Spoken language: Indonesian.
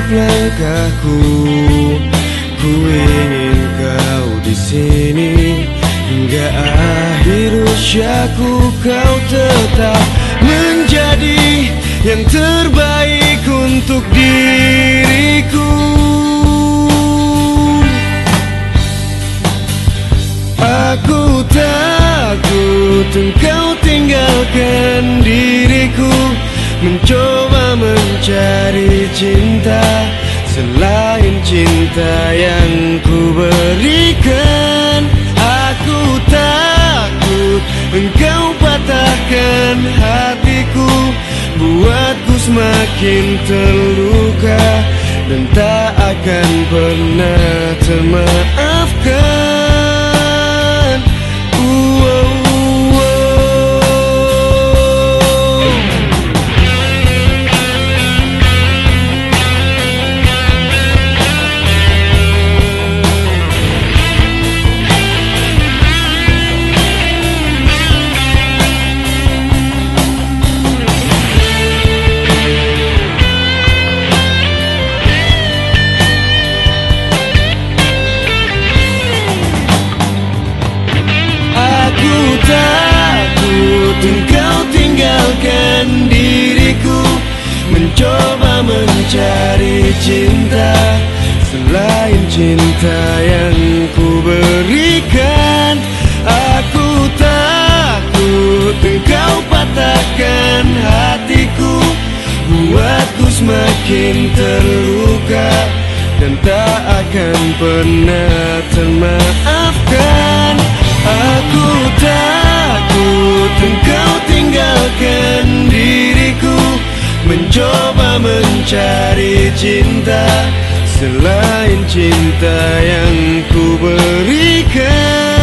langkahku. Ku ingin kau di sini hingga akhir usiaku. Kau tetap menjadi yang terbaik untuk diriku. Aku takut engkau tinggalkan diriku, mencoba mencari cinta selain cinta yang ku berikan. Aku takut engkau patahkan hatiku, buatku semakin terluka dan tak akan pernah termaafkan. Engkau tinggalkan diriku, mencoba mencari cinta selain cinta yang ku berikan. Aku takut engkau patahkan hatiku, buatku semakin terluka dan tak akan pernah termaafkan. Aku takut engkau tinggalkan diriku, mencoba mencari cinta selain cinta yang ku berikan.